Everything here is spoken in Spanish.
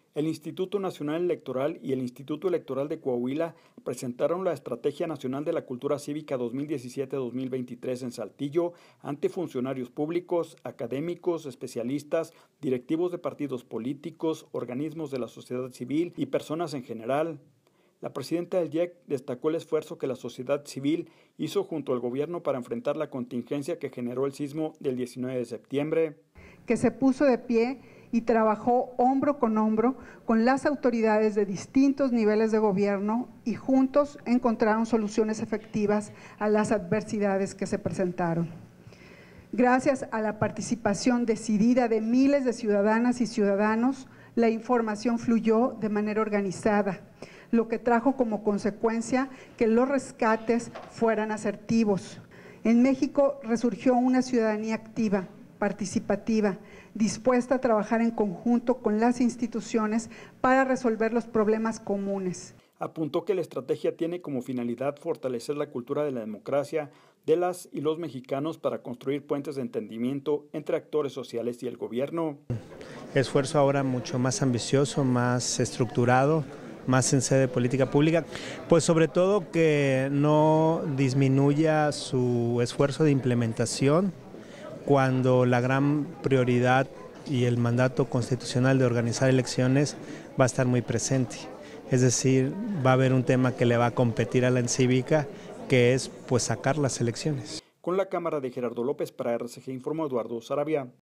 El Instituto Nacional Electoral y el Instituto Electoral de Coahuila presentaron la Estrategia Nacional de la Cultura Cívica 2017-2023 en Saltillo ante funcionarios públicos, académicos, especialistas, directivos de partidos políticos, organismos de la sociedad civil y personas en general. La presidenta del IEC destacó el esfuerzo que la sociedad civil hizo junto al gobierno para enfrentar la contingencia que generó el sismo del 19 de septiembre. Que se puso de pie y trabajó hombro con las autoridades de distintos niveles de gobierno y juntos encontraron soluciones efectivas a las adversidades que se presentaron. Gracias a la participación decidida de miles de ciudadanas y ciudadanos, la información fluyó de manera organizada, lo que trajo como consecuencia que los rescates fueran asertivos. En México resurgió una ciudadanía activa, participativa, dispuesta a trabajar en conjunto con las instituciones para resolver los problemas comunes. Apuntó que la estrategia tiene como finalidad fortalecer la cultura de la democracia de las y los mexicanos para construir puentes de entendimiento entre actores sociales y el gobierno. Esfuerzo ahora mucho más ambicioso, más estructurado, más en sede de política pública, pues sobre todo que no disminuya su esfuerzo de implementación cuando la gran prioridad y el mandato constitucional de organizar elecciones va a estar muy presente. Es decir, va a haber un tema que le va a competir a la encívica, que es pues sacar las elecciones. Con la cámara de Gerardo López para RCG informó Eduardo Saravia.